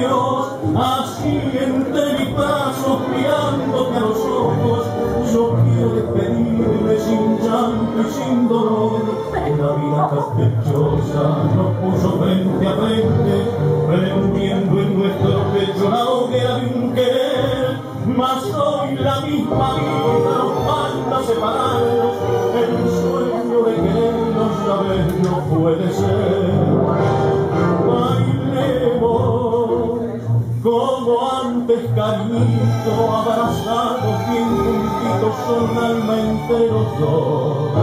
Dios, así entre mis brazos mirándote a los ojos, yo quiero despedirme sin llanto y sin dolor. La vida caprichosa nos puso frente a frente, prendiendo en nuestro pecho la hoguera de un querer, mas hoy la misma vida nos manda separarnos, el sueño de querernos ya ves no puede ser. Bailemos como antes, cariñito, abrazados bien juntitos, son alma entre los dos.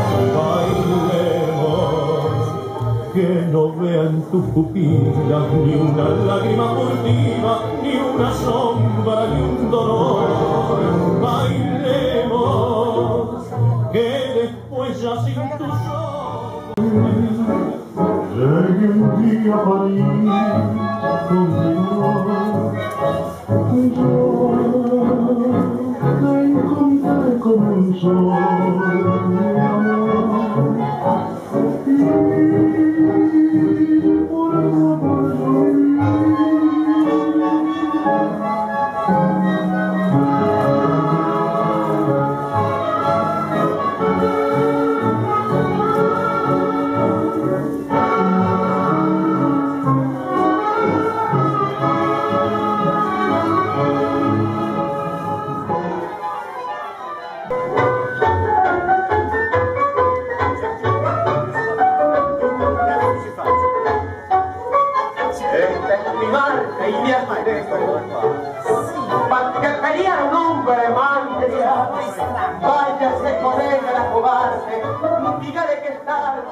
Bailemos, que no vean tus pupilas ni una lágrima furtiva, ni una sombra, ni un dolor. Bailemos, que después ya sin tus ojos llegue un día a París conmigo. Yo te encontré como un sol, mi amor, y por eso por para que pelear un hombre mandria, váyase con ella a jugarse, dígale que es tarde.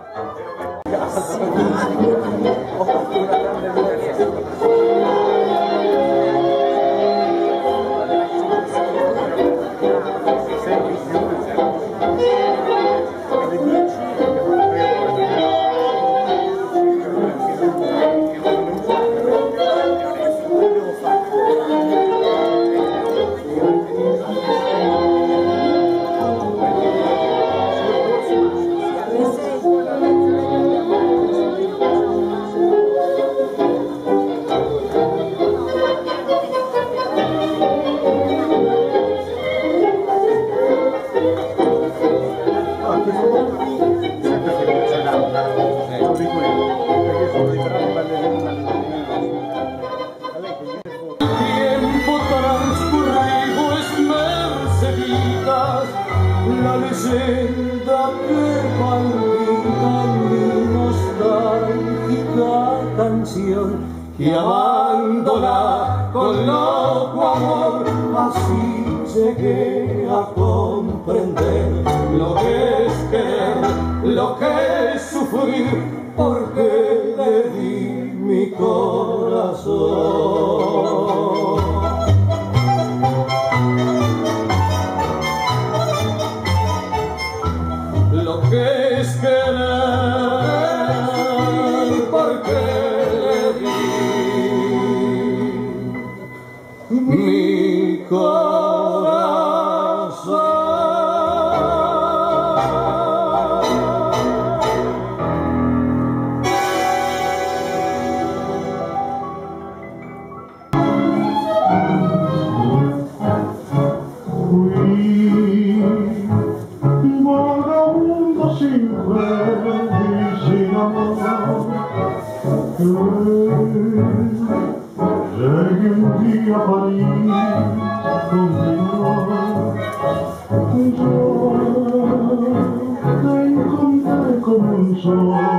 La leyenda que palpita mi nostálgica canción, y amándola con loco amor, así llegué a comprender lo que es querer, lo que es sufrir, porque le di mi corazón. Lo que es querer, porque le di mi corazón. sin fe y sin amor. Llegué un día a París contigo. Yo te encontré como un sol.